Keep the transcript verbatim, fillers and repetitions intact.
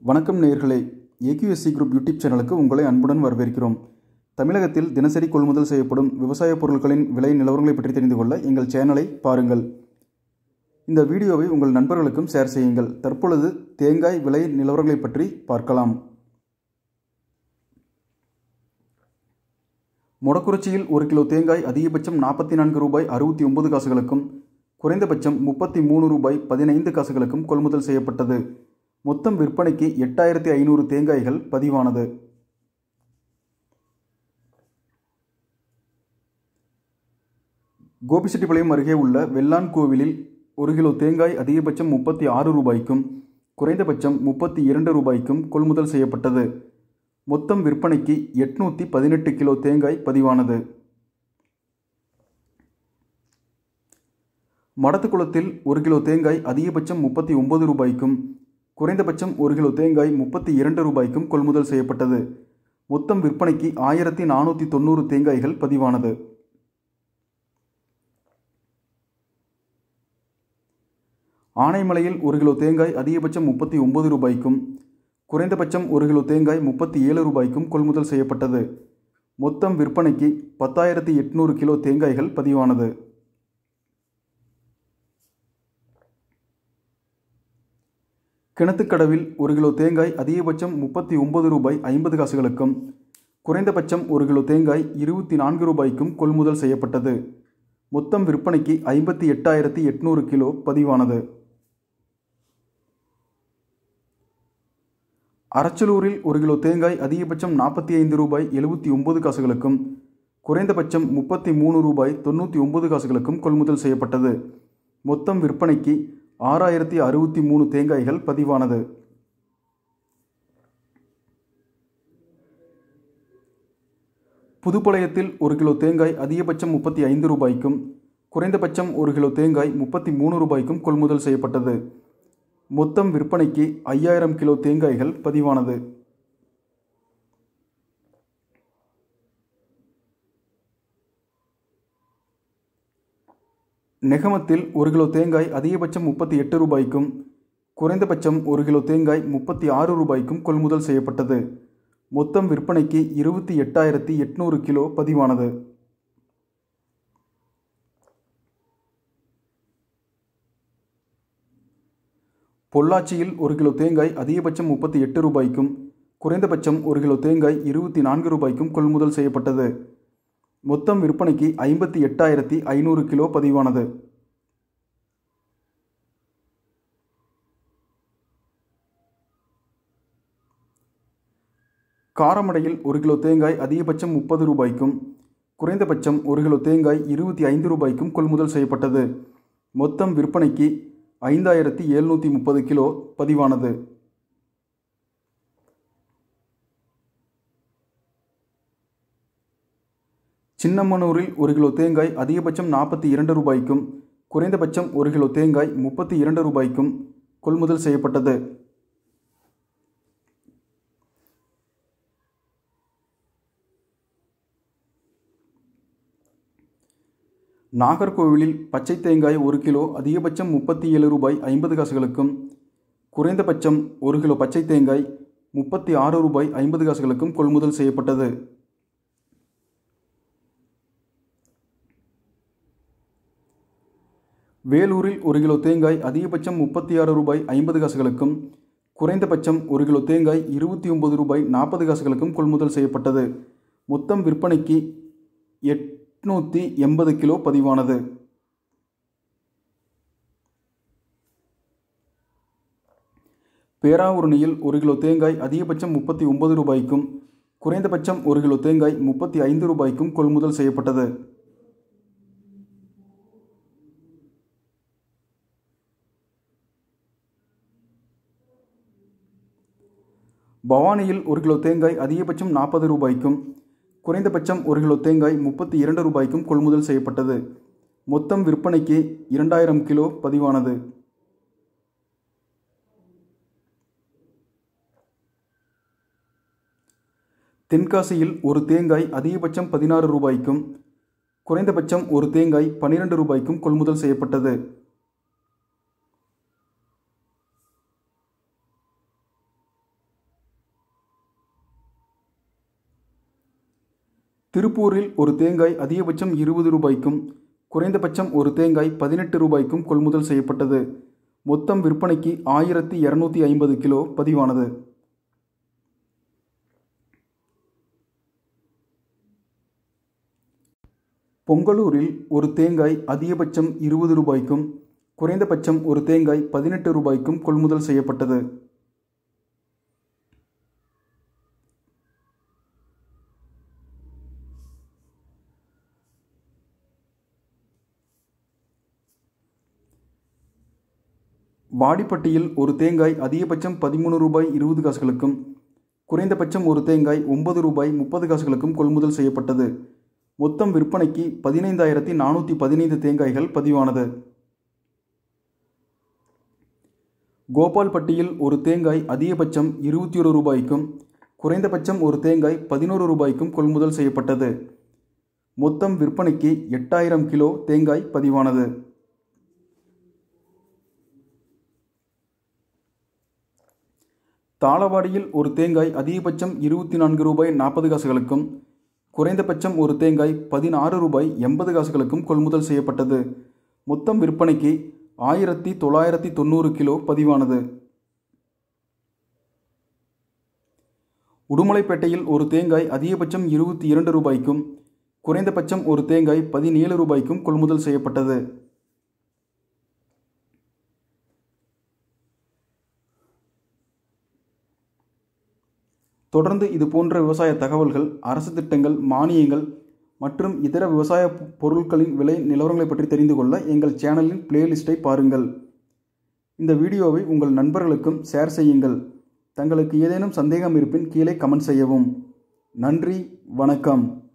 வணக்கம் நேயர்களே, AQSC group YouTube சேனலுக்கு உங்களை அன்புடன் வரவேற்கிறோம். தமிழகத்தில் தினசரி கொள்முதல் செய்யப்படும் விவசாய பொருட்களின் விலை நிலவரங்களை பற்றி தெரிந்து கொள்ள எங்கள் சேனலை பாருங்கள். இந்த வீடியோவை உங்கள் நண்பர்களுக்கும் ஷேர் செய்யுங்கள். தற்பொழுது தேங்காய் விலை நிலவரங்களை பற்றி பார்க்கலாம். மொடக்குறிச்சியில் ஒரு கிலோ தேங்காய் அதிகபட்சம் நாற்பத்தி நான்கு ரூபாய் அறுபத்தி ஒன்பது காசுகளுக்கும் குறைந்தபட்சம் முப்பத்தி மூணு ரூபாய் பதினைந்து காசுகளுக்கும் கொள்முதல் செய்யப்பட்டது. மொத்தம் விற்பனைக்கு எட்டாயிரத்தி ஐநூறு தேங்காய்கள் பதிவானது. கோபிச்செட்டிப்பாளையம் அருகே உள்ள வெள்ளான் கோவிலில் ஒரு கிலோ தேங்காய் அதிகபட்சம் முப்பத்தி ஆறு ரூபாய்க்கும் குறைந்தபட்சம் முப்பத்தி இரண்டு ரூபாய்க்கும் கொள்முதல் செய்யப்பட்டது. மொத்தம் விற்பனைக்கு எட்நூற்றி பதினெட்டு கிலோ தேங்காய் பதிவானது. மடத்துக்குளத்தில் ஒரு கிலோ தேங்காய் அதிகபட்சம் முப்பத்தி ஒன்பது ரூபாய்க்கும் குறைந்தபட்சம் ஒரு கிலோ தேங்காய் முப்பத்தி இரண்டு ரூபாய்க்கும் கொள்முதல் செய்யப்பட்டது. மொத்தம் விற்பனைக்கு ஆயிரத்தி நானூற்றி தொண்ணூறு தேங்காய்கள் பதிவானது. ஆனைமலையில் ஒரு கிலோ தேங்காய் அதிகபட்சம் முப்பத்தி ஒன்பது ரூபாய்க்கும் குறைந்தபட்சம் ஒரு கிலோ தேங்காய் முப்பத்தி ஏழு ரூபாய்க்கும் கொள்முதல் செய்யப்பட்டது. மொத்தம் விற்பனைக்கு பத்தாயிரத்தி எட்நூறு கிலோ தேங்காய்கள் பதிவானது. கிணத்துக்கடவில் ஒரு கிலோ தேங்காய் அதிகபட்சம் முப்பத்தி ஒன்பது ரூபாய் ஐம்பது காசுகளுக்கும் குறைந்தபட்சம் ஒரு கிலோ தேங்காய் இருபத்தி நான்கு ரூபாய்க்கும் கொள்முதல் செய்யப்பட்டது. மொத்தம் விற்பனைக்கு ஐம்பத்தி எட்டாயிரத்தி எட்நூறு கிலோ பதிவானது. அரச்சலூரில் ஒரு கிலோ தேங்காய் அதிகபட்சம் நாற்பத்தி ஐந்து ரூபாய் எழுபத்தி ஒன்பது காசுகளுக்கும் குறைந்தபட்சம் முப்பத்தி மூணு ரூபாய் தொண்ணூற்றி ஒன்பது காசுகளுக்கும் கொள்முதல் செய்யப்பட்டது. மொத்தம் விற்பனைக்கு ஆறாயிரத்தி அறுபத்தி மூணு தேங்காய்கள் பதிவானது. புதுப்பாளையத்தில் ஒரு கிலோ தேங்காய் அதிகபட்சம் முப்பத்தி ஐந்து ரூபாய்க்கும் குறைந்தபட்சம் ஒரு கிலோ தேங்காய் முப்பத்தி மூணு ரூபாய்க்கும் கொள்முதல் செய்யப்பட்டது. மொத்தம் விற்பனைக்கு ஐயாயிரம் கிலோ தேங்காய்கள் பதிவானது. நெகமத்தில் ஒரு கிலோ தேங்காய் அதிகபட்சம் முப்பத்தி எட்டு ரூபாய்க்கும் குறைந்தபட்சம் ஒரு கிலோ தேங்காய் முப்பத்தி ஆறு ரூபாய்க்கும் கொள்முதல் செய்யப்பட்டது. மொத்தம் விற்பனைக்கு இருபத்தி எட்டாயிரத்தி எட்நூறு கிலோ பதிவானது. பொள்ளாச்சியில் ஒரு கிலோ தேங்காய் அதிகபட்சம் முப்பத்தி எட்டு ரூபாய்க்கும் குறைந்தபட்சம் ஒரு கிலோ தேங்காய் இருபத்தி நான்கு ரூபாய்க்கும் கொள்முதல் செய்யப்பட்டது. மொத்தம் விற்பனைக்கு ஐம்பத்தி எட்டாயிரத்தி ஐநூறு கிலோ பதிவானது. காரமடையில் ஒரு கிலோ தேங்காய் அதிகபட்சம் முப்பது ரூபாய்க்கும் குறைந்தபட்சம் ஒரு கிலோ தேங்காய் இருபத்தி ஐந்து ரூபாய்க்கும் கொள்முதல் செய்யப்பட்டது. மொத்தம் விற்பனைக்கு ஐந்தாயிரத்தி எழுநூற்றி முப்பது கிலோ பதிவானது. சின்னமனூரில் ஒரு கிலோ தேங்காய் அதிகபட்சம் நாற்பத்தி இரண்டு ரூபாய்க்கும் குறைந்தபட்சம் ஒரு கிலோ தேங்காய் முப்பத்தி இரண்டு ரூபாய்க்கும் கொள்முதல் செய்யப்பட்டது. நாகர்கோவிலில் பச்சை தேங்காய் ஒரு கிலோ அதிகபட்சம் முப்பத்தி ஏழு ரூபாய் ஐம்பது காசுகளுக்கும் குறைந்தபட்சம் ஒரு கிலோ பச்சை தேங்காய் முப்பத்தி ஆறு ரூபாய் ஐம்பது காசுகளுக்கும் கொள்முதல் செய்யப்பட்டது. வேலூரில் ஒரு கிலோ தேங்காய் அதிகபட்சம் முப்பத்தி ஆறு ரூபாய் ஐம்பது காசுகளுக்கும் குறைந்தபட்சம் ஒரு கிலோ தேங்காய் இருபத்தி ஒன்பது ரூபாய் நாற்பது காசுகளுக்கும் கொள்முதல் செய்யப்பட்டது. மொத்தம் விற்பனைக்கு எட்நூற்றி எண்பது கிலோ பதிவானது. பேராவூரணியில் ஒரு கிலோ தேங்காய் அதிகபட்சம் முப்பத்தி ஒன்பது ரூபாய்க்கும் குறைந்தபட்சம் ஒரு கிலோ தேங்காய் முப்பத்தி ஐந்து ரூபாய்க்கும் கொள்முதல் செய்யப்பட்டது. பவானியில் ஒரு கிலோ தேங்காய் அதிகபட்சம் நாற்பது ரூபாய்க்கும் குறைந்தபட்சம் ஒரு கிலோ தேங்காய் முப்பத்தி இரண்டு ரூபாய்க்கும் கொள்முதல் செய்யப்பட்டது. மொத்தம் விற்பனைக்கு இரண்டாயிரம் கிலோ பதிவானது. தென்காசியில் ஒரு தேங்காய் அதிகபட்சம் பதினாறு ரூபாய்க்கும் குறைந்தபட்சம் ஒரு தேங்காய் பன்னிரண்டு ரூபாய்க்கும் கொள்முதல் செய்யப்பட்டது. திருப்பூரில் ஒரு தேங்காய் அதிகபட்சம் இருபது ரூபாய்க்கும் குறைந்தபட்சம் ஒரு தேங்காய் பதினெட்டு ரூபாய்க்கும் கொள்முதல் செய்யப்பட்டது. மொத்தம் விற்பனைக்கு ஆயிரத்தி இரநூத்தி ஐம்பது கிலோ பதிவானது. பொங்கலூரில் ஒரு தேங்காய் அதிகபட்சம் இருபது ரூபாய்க்கும் குறைந்தபட்சம் ஒரு தேங்காய் பதினெட்டு ரூபாய்க்கும் கொள்முதல் செய்யப்பட்டது. வாடிப்பட்டியில் ஒரு தேங்காய் அதிகபட்சம் பதிமூணு ரூபாய் இருபது காசுகளுக்கும் குறைந்தபட்சம் ஒரு தேங்காய் ஒன்பது ரூபாய் முப்பது காசுகளுக்கும் கொள்முதல் செய்யப்பட்டது. மொத்தம் விற்பனைக்கு பதினைந்தாயிரத்தி நானூற்றி பதினைந்து தேங்காய்கள் பதிவானது. கோபால்பட்டியில் ஒரு தேங்காய் அதிகபட்சம் இருபத்தி ஒரு ரூபாய்க்கும் குறைந்தபட்சம் ஒரு தேங்காய் பதினோரு ரூபாய்க்கும் கொள்முதல் செய்யப்பட்டது. மொத்தம் விற்பனைக்கு எட்டாயிரம் கிலோ தேங்காய் பதிவானது. தாளவாடியில் ஒரு தேங்காய் அதிகபட்சம் இருபத்தி நான்கு ரூபாய் நாற்பது காசுகளுக்கும் குறைந்தபட்சம் ஒரு தேங்காய் பதினாறு ரூபாய் எண்பது காசுகளுக்கும் கொள்முதல் செய்யப்பட்டது. மொத்தம் விற்பனைக்கு ஆயிரத்தி தொள்ளாயிரத்தி தொண்ணூறு கிலோ பதிவானது. உடுமலைப்பேட்டையில் ஒரு தேங்காய் அதிகபட்சம் இருபத்தி இரண்டு ரூபாய்க்கும் குறைந்தபட்சம் ஒரு தேங்காய் பதினேழு ரூபாய்க்கும் கொள்முதல் செய்யப்பட்டது. தொடர்ந்து இது போன்ற விவசாய தகவல்கள், அரசு திட்டங்கள், மானியங்கள் மற்றும் இதர விவசாய பொருட்களின் விலை நிலவரங்களை பற்றி தெரிந்து கொள்ள எங்கள் சேனலின் பிளேலிஸ்ட்டை பாருங்கள். இந்த வீடியோவை உங்கள் நண்பர்களுக்கும் ஷேர் செய்யுங்கள். தங்களுக்கு ஏதேனும் சந்தேகம் இருப்பின் கீழே கமெண்ட் செய்யவும். நன்றி, வணக்கம்.